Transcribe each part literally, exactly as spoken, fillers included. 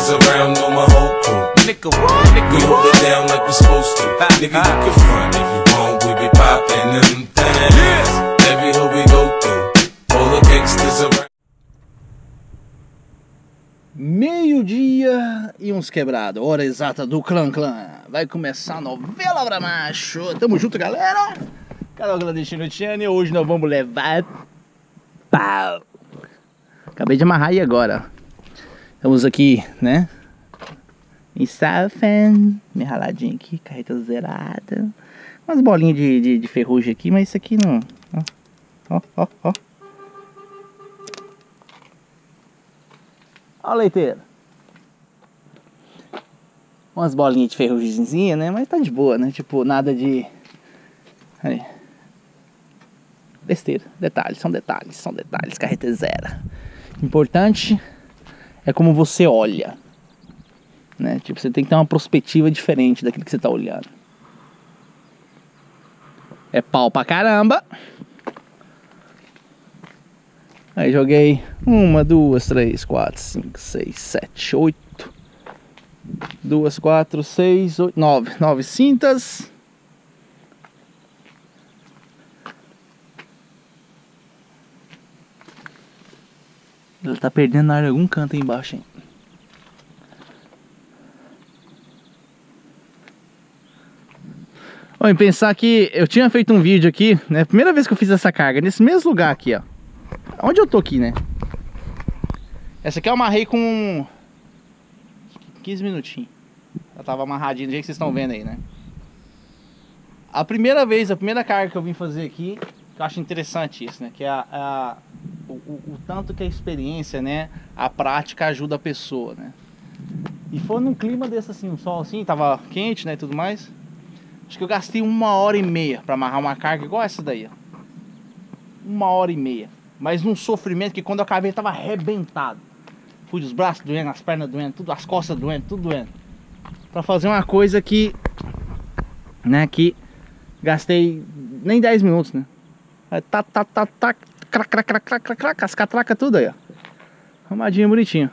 gangsters around, know my whole crew. Nigga, what? Nigga, we hold it down like we supposed to. Nigga, you can front if you want, we be poppin' them things. Every hoe we go through, all the gangsters around. Meio-dia e uns quebrados, hora exata do Clã Clã. Vai começar a novela pra macho. Tamo junto, galera. Canal Clandestino Channel. Hoje nós vamos levar pau. Acabei de amarrar aí agora. Estamos aqui, né? Em Southend. Minha raladinha aqui, carreta zerada. Umas bolinhas de, de, de ferrugem aqui, mas isso aqui não. Ó, ó, ó. Ó, leiteira. Umas bolinhas de ferrugemzinha, né? Mas tá de boa, né? Tipo, nada de... Aí. Besteira. Detalhes, são detalhes, são detalhes. Carreta zero. Importante é como você olha, né? Tipo, você tem que ter uma perspectiva diferente daquilo que você tá olhando. É pau pra caramba. Aí joguei uma, duas, três, quatro, cinco, seis, sete, oito. Duas, quatro, seis, oito, nove. Nove cintas. Ela tá perdendo ar em algum canto aí embaixo, hein? Ó, em pensar que eu tinha feito um vídeo aqui, né? Primeira vez que eu fiz essa carga, nesse mesmo lugar aqui, ó. Onde eu tô aqui, né? Essa aqui eu amarrei com quinze minutinhos. Ela tava amarradinha do jeito que vocês estão vendo aí, né? A primeira vez, a primeira carga que eu vim fazer aqui, que eu acho interessante isso, né? Que é a, a, o, o, o tanto que a experiência, né? A prática ajuda a pessoa, né? E foi num clima desse assim, um sol assim, tava quente, né? E tudo mais. Acho que eu gastei uma hora e meia pra amarrar uma carga igual essa daí, ó. Uma hora e meia. Mas num sofrimento que quando eu acabei tava arrebentado. Fui os braços doendo, as pernas doendo, tudo, as costas doendo, tudo doendo. Pra fazer uma coisa que, né, que gastei nem dez minutos, né. Tá, tá, tá, tá, crac, crac, crac, crac, crac, crac, as catracas tudo aí, ó. Arrumadinho, bonitinho.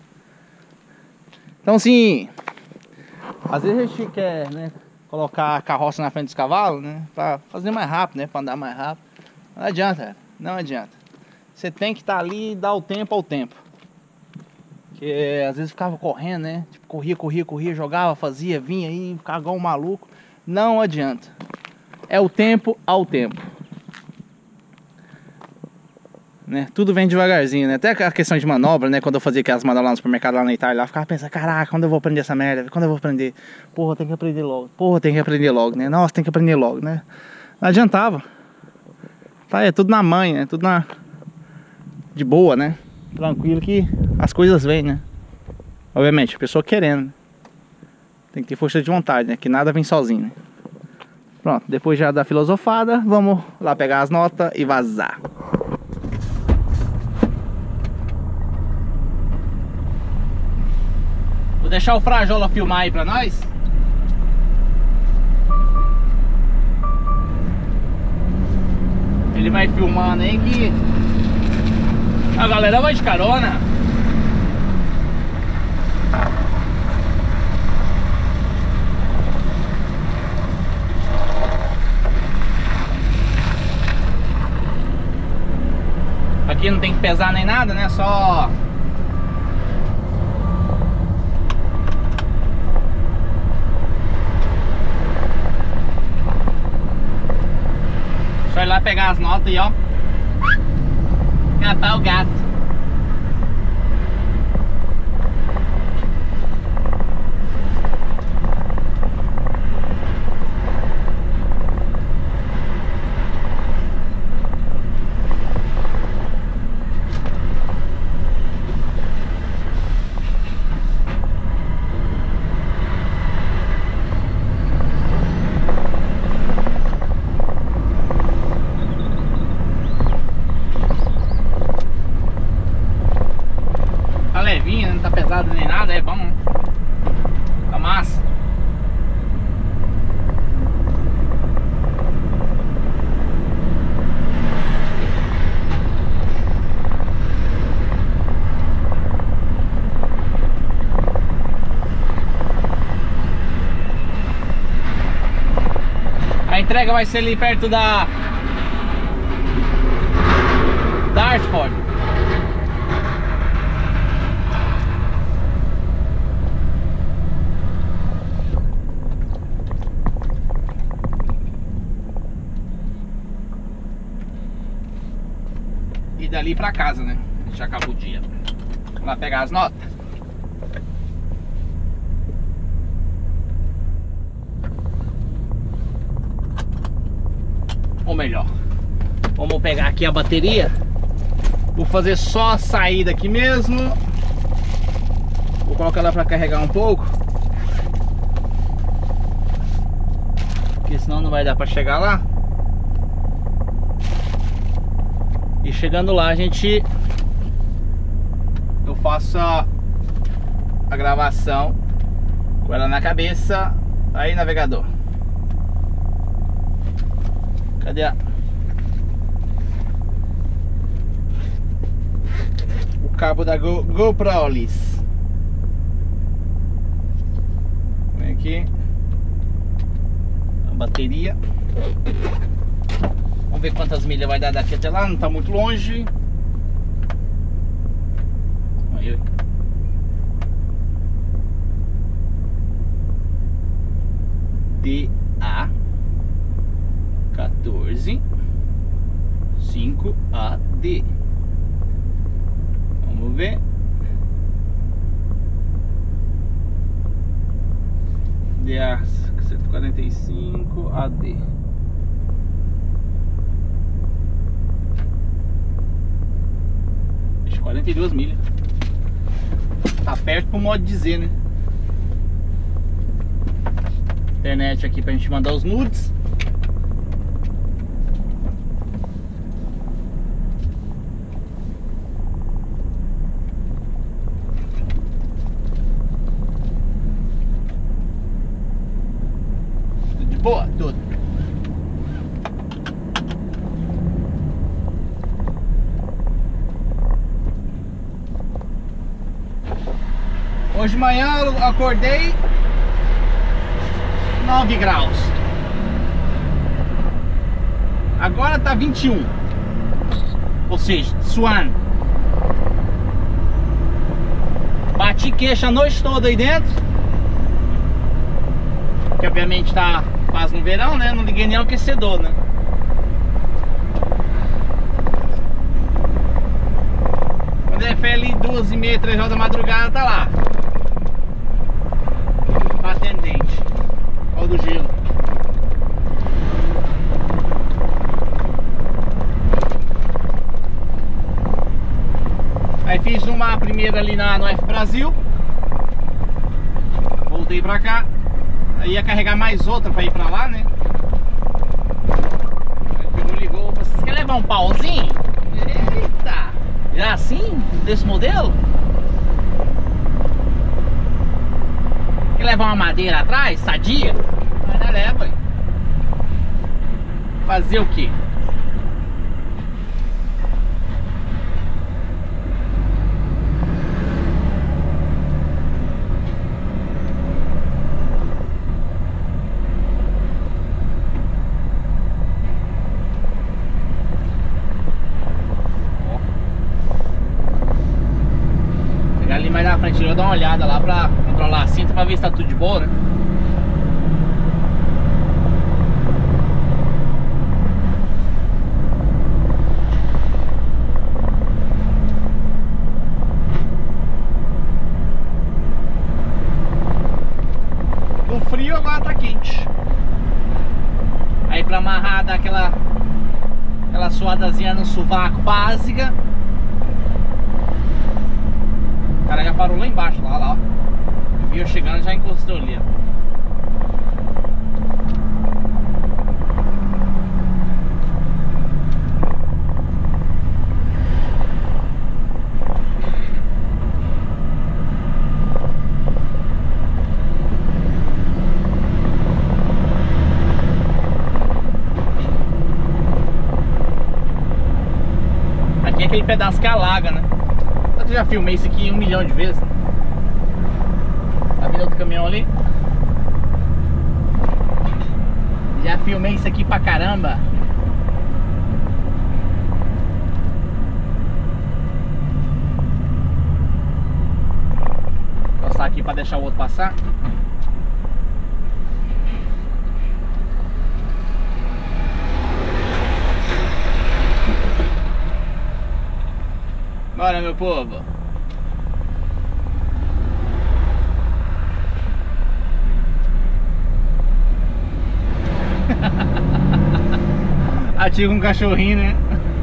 Então assim, às vezes a gente quer, né, colocar a carroça na frente dos cavalos, né, pra fazer mais rápido, né, pra andar mais rápido. Não adianta, cara, não adianta. Você tem que estar ali e dar o tempo ao tempo. Porque às vezes ficava correndo, né? Tipo, corria, corria, corria, jogava, fazia, vinha aí, ficava igual um maluco. Não adianta. É o tempo ao tempo. Né? Tudo vem devagarzinho, né? Até a questão de manobra, né? Quando eu fazia aquelas manobras lá no supermercado, lá na Itália, lá, eu ficava pensando, caraca, quando eu vou aprender essa merda? Quando eu vou aprender? Porra, tem que aprender logo. Porra, tem que aprender logo, né? Nossa, tem que aprender logo, né? Não adiantava. Tá, é tudo na manha, né? Tudo na... de boa, né? Tranquilo que as coisas vêm, né? Obviamente, a pessoa querendo, né? Tem que ter força de vontade, né? Que nada vem sozinho, né? Pronto, depois já da filosofada, vamos lá pegar as notas e vazar. Vou deixar o Frajola filmar aí pra nós. Ele vai filmando aí que a galera vai de carona. Aqui não tem que pesar nem nada, né? Só... Só ir lá pegar as notas e ó, catar o gato. Levinha, não tá pesado nem nada, é bom, né? Tá massa. entrega vai ser ali perto da Dartford. E dali pra casa, né? Já acabou o dia. Vamos lá pegar as notas. Ou melhor, vamos pegar aqui a bateria. Vou fazer só a saída aqui mesmo. Vou colocar ela pra carregar um pouco, porque senão não vai dar pra chegar lá. E chegando lá a gente... Eu faço a, a gravação com ela na cabeça. Aí, navegador. Cadê a... o cabo da Go, GoProlis? Vem aqui. A bateria. Vamos ver quantas milhas vai dar daqui até lá. Não tá muito longe. Aí. D A quatorze cinco A D. Vamos ver. D A cento e quarenta e cinco A D. quarenta e duas milhas. Tá perto pro modo dizer, né? Internet aqui pra gente mandar os nudes. Tudo de boa, tudo. Hoje de manhã eu acordei nove graus. Agora tá vinte e um. Ou seja, suando. Bati queixa a noite toda aí dentro. Que obviamente tá quase no verão, né? Não liguei nem ao aquecedor, né? Quando é fé ali duas e meia, três horas da madrugada, tá lá. Atendente. Olha o do gelo. Aí fiz uma primeira ali na, no F Brasil. Voltei pra cá. Aí ia carregar mais outra pra ir pra lá, né? Aí pegou, ligou. Falei, você quer levar um pauzinho? Eita! Já assim? Desse modelo? Quer levar uma madeira atrás, sadia? Mas não leva. Fazer o quê? Pegar ali mais na frente, eu vou dar uma olhada lá pra controlar a cinta pra ver se tá tudo de boa, né? O frio agora tá quente. Aí pra amarrar, dar aquela aquela suadazinha no sovaco básica. O cara já parou lá embaixo, lá, lá, ó. E eu chegando já encostou ali, ó. Aqui é aquele pedaço que alaga, né? Eu já filmei isso aqui um milhão de vezes. Tá vendo outro caminhão ali? Já filmei isso aqui pra caramba. Vou passar aqui pra deixar o outro passar. Bora, meu povo. Ativa um cachorrinho, né?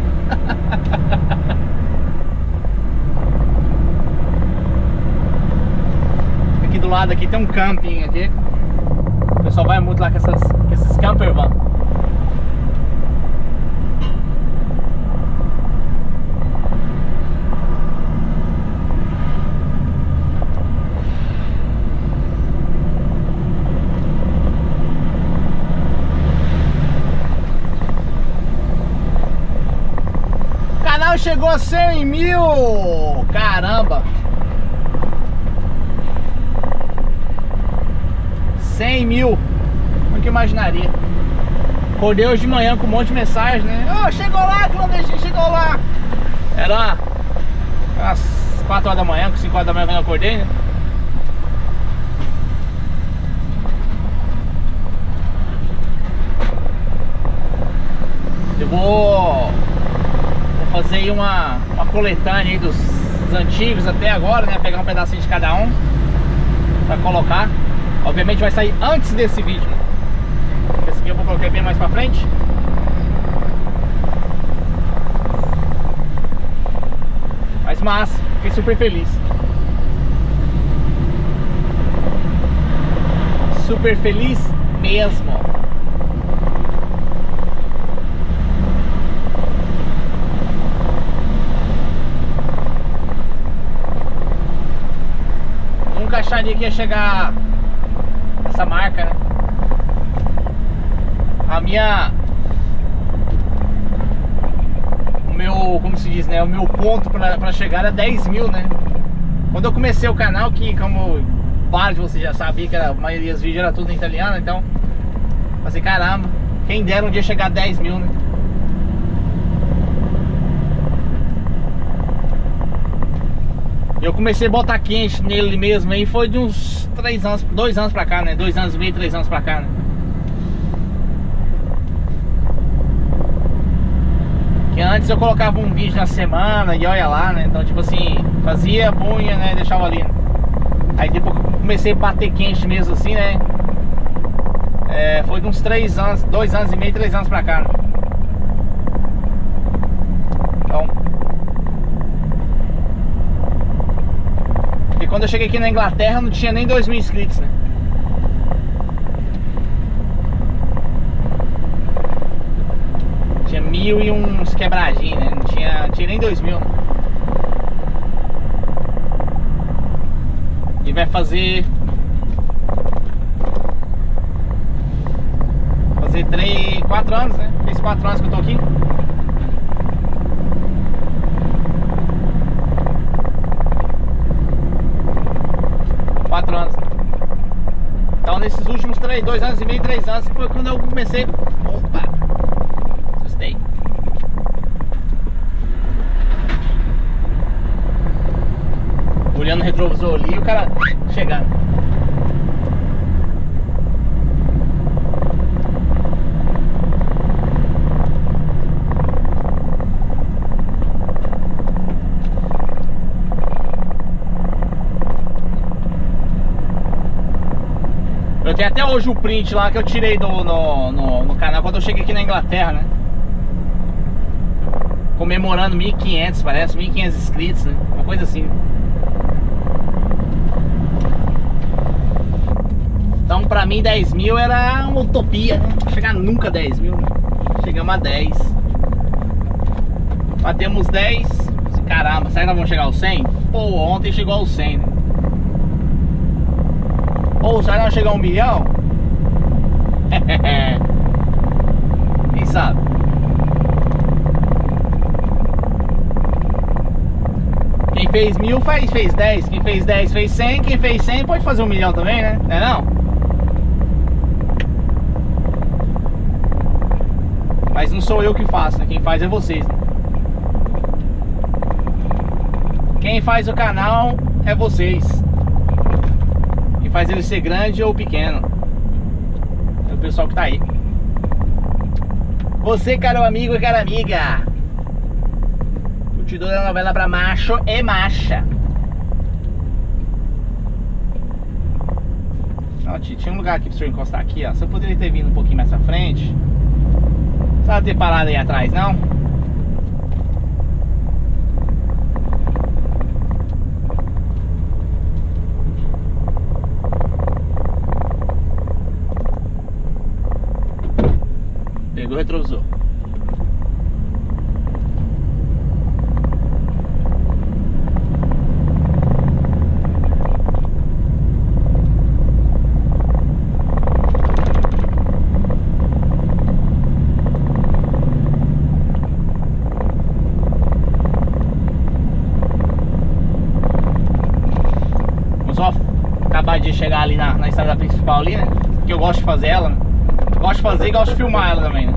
Aqui do lado aqui tem um camping aqui. O pessoal vai muito lá com, essas, com esses camper van. Chegou a cem mil! Caramba! cem mil! Nunca imaginaria. Acordei hoje de manhã com um monte de mensagem, né? Oh, chegou lá, clandestino, chegou lá! Era umas quatro horas da manhã, com cinco horas da manhã quando eu acordei, né? Eu vou fazer aí uma, uma coletânea aí dos, dos antigos até agora, né? Pegar um pedacinho de cada um pra colocar. Obviamente vai sair antes desse vídeo, né? Esse aqui eu vou colocar bem mais pra frente. Mas massa, fiquei super feliz. Super feliz mesmo. Acharia que ia chegar essa marca, né? A minha... O meu... Como se diz, né? O meu ponto pra, pra chegar é dez mil, né? Quando eu comecei o canal, que como vários de vocês já sabiam que a maioria dos vídeos era tudo em italiano, então... Falei, caramba, quem dera um dia chegar a dez mil, né? Eu comecei a botar quente nele mesmo aí foi de uns três anos, dois anos pra cá, né? Dois anos e meio, três anos pra cá, né? Que antes eu colocava um vídeo na semana e olha lá, né? Então tipo assim, fazia, punha, né? Deixava ali, né? Aí depois que eu comecei a bater quente mesmo assim, né? É, foi de uns três anos, dois anos e meio, três anos pra cá, né? Então... E quando eu cheguei aqui na Inglaterra não tinha nem dois mil inscritos, né? Tinha mil e uns quebradinhos, né? Não tinha, não tinha nem dois mil, né? E vai fazer... Fazer três, quatro anos, né? Fez quatro anos que eu tô aqui. Quatro anos. Então nesses últimos três, dois anos e meio, três anos foi quando eu comecei. Opa! Assustei. Olhando o retrovisor ali, o cara chegando. Eu tenho até hoje o print lá que eu tirei do, no, no, no canal quando eu cheguei aqui na Inglaterra, né? Comemorando mil e quinhentos, parece, mil e quinhentos inscritos, né? Uma coisa assim. Então pra mim dez mil era uma utopia, né? Não chegar nunca a dez mil, né? Chegamos a dez. Batemos dez. Caramba, será que nós vamos chegar aos cem? Pô, ontem chegou aos cem, né? Ou será que nós chegar a um milhão? Quem sabe? Quem fez mil fez, fez dez. Quem fez dez fez cem. Quem fez cem pode fazer um milhão também, né? Não é não? não sou eu que faço, né? Quem faz é vocês, né? Quem faz o canal é vocês. Quem faz ele ser grande ou pequeno é o pessoal que tá aí. Você, caro amigo e cara amiga, curtidor da novela pra macho e macha. Ó, tinha um lugar aqui pro senhor encostar aqui, ó. Você poderia ter vindo um pouquinho mais pra frente. Não precisava ter parado aí atrás, não. Pegou o retrovisor. Vamos só acabar de chegar ali na, na estrada principal ali, né? Que eu gosto de fazer ela, né? Gosto de fazer e gosto de filmar ela também, né?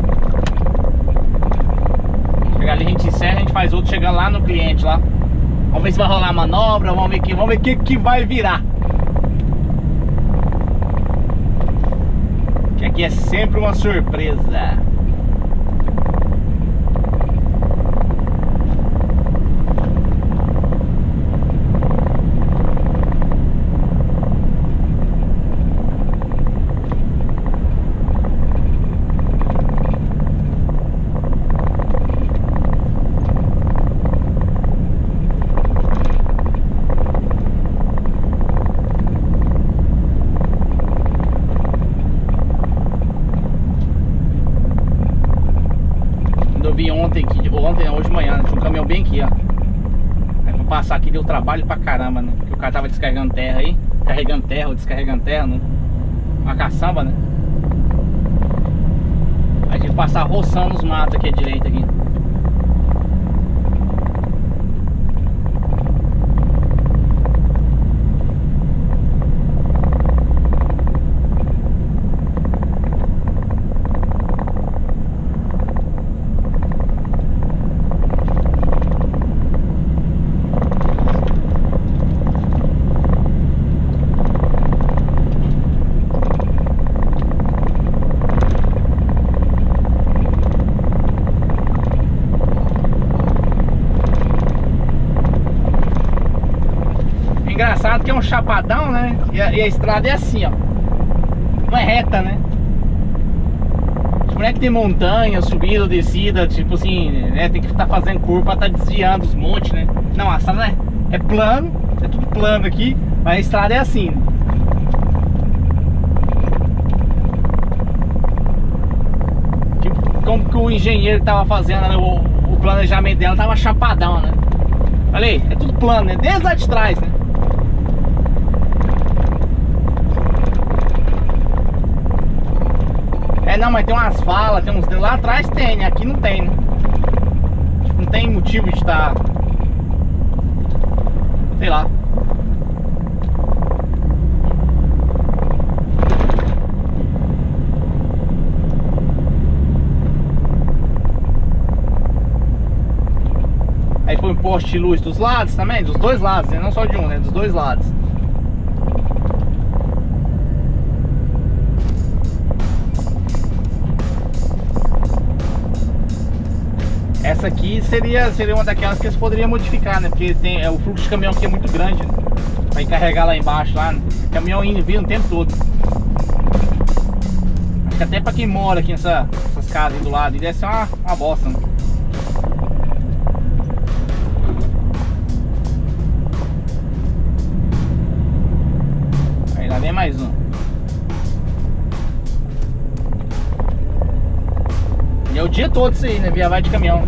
Chegar ali, a gente encerra, a gente faz outro chegando lá no cliente lá. Vamos ver se vai rolar a manobra, vamos ver que, vamos ver o que, que vai virar. Que aqui é sempre uma surpresa. Ontem, aqui, ontem, hoje de manhã, tinha um caminhão bem aqui, ó. Aí pra passar aqui deu trabalho pra caramba, né? Porque o cara tava descarregando terra aí, carregando terra ou descarregando terra, né? Uma caçamba, né? Aí a gente passar roçando os matos aqui à direita aqui. Engraçado que é um chapadão, né? E a, e a estrada é assim, ó. Não é reta, né? Tipo, não é que tem montanha, subida, descida, tipo assim, né? Tem que estar tá fazendo curva pra tá desviando os montes, né? Não, a estrada é, é plano, é tudo plano aqui, mas a estrada é assim, né? Tipo, como que o engenheiro tava fazendo, né? o, o planejamento dela tava chapadão, né? Falei, é tudo plano, né? Desde lá de trás, né? É, não, mas tem umas falas, tem uns... Lá atrás tem, né? Aqui não tem, né? Não tem motivo de estar... Sei lá. Aí põe um poste de luz dos lados também, dos dois lados, né? Não só de um, né? Dos dois lados. Essa aqui seria, seria uma daquelas que eles poderiam modificar, né? Porque tem, é, o fluxo de caminhão aqui é muito grande, né? Pra carregar lá embaixo, lá, né? O caminhão indo e vindo o tempo todo. Acho que até pra quem mora aqui nessa, nessas casas aí do lado, deve ser uma, uma bosta, né? Aí lá vem mais um. E é o dia todo isso aí, né? Via vai de caminhão.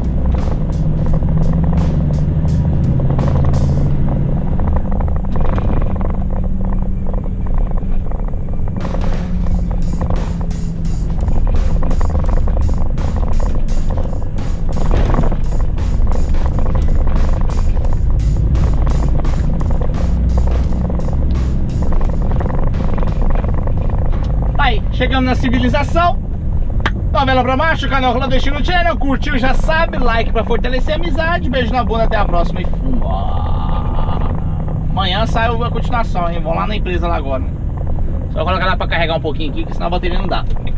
Aí, chegamos na civilização. Novela pra macho, canal Clandestino Channel. Curtiu, já sabe, like pra fortalecer a amizade. Beijo na bunda, até a próxima e fuma. Amanhã sai a continuação, hein? Vamos lá na empresa lá agora. Só colocar ela pra carregar um pouquinho aqui, que senão a bateria não dá.